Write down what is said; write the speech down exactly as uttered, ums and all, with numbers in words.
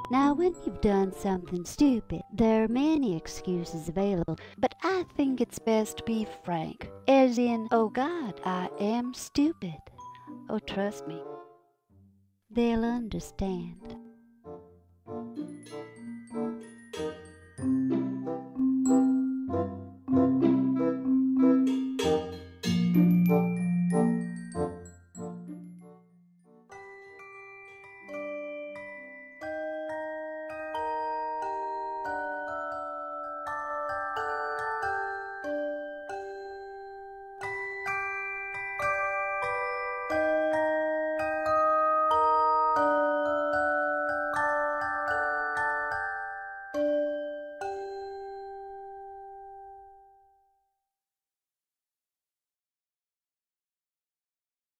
Now, when you've done something stupid, there are many excuses available, but I think it's best to be frank, as in, oh God, I am stupid. Oh, trust me, they'll understand.